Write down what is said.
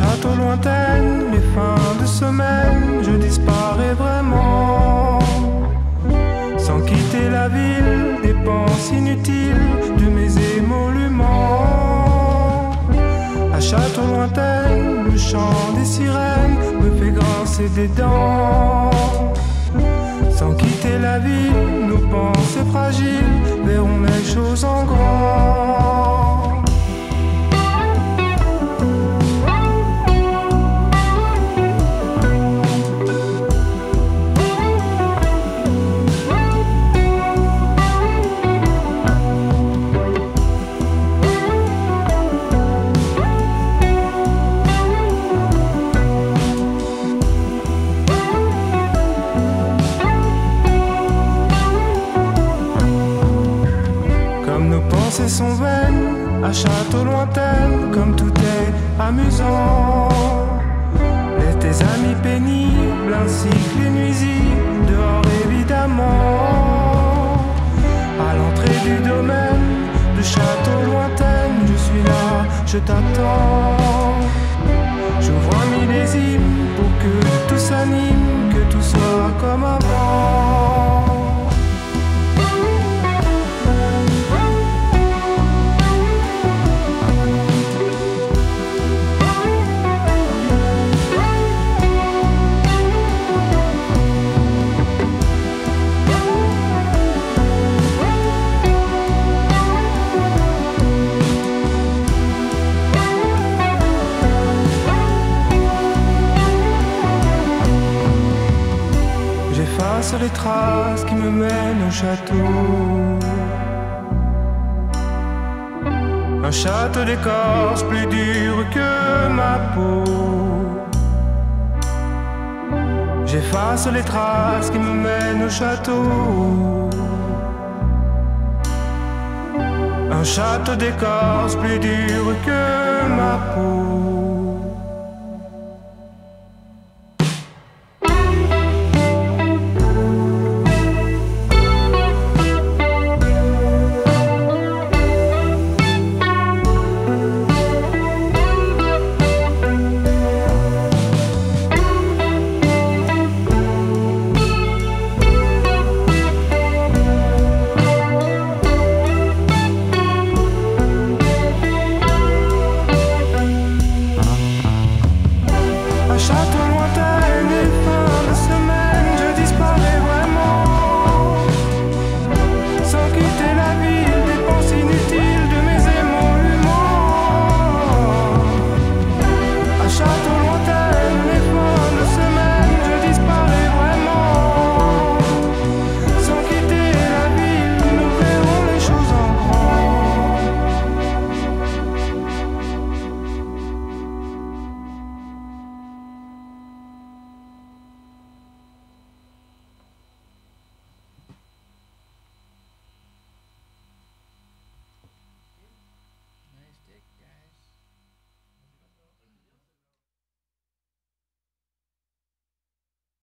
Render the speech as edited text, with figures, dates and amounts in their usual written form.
château lointaine, les fins de semaine, je disparais vraiment. Sans quitter la ville, dépenses inutiles de mes émoluments. À château lointaine, le chant des sirènes me fait grincer des dents. Sans quitter la ville, nos pensées fragiles verront les choses en grand. Sont vaines, à château lointaine, comme tout est amusant. Et tes amis pénibles, ainsi que les nuisibles, dehors évidemment. À l'entrée du domaine, de château lointaine, je suis là, je t'attends. J'ouvre un millésime pour que tout s'anime, que tout soit comme avant. J'efface les traces qui me mènent au château. Un château d'écorce plus dur que ma peau. J'efface les traces qui me mènent au château. Un château d'écorce plus dur que ma peau.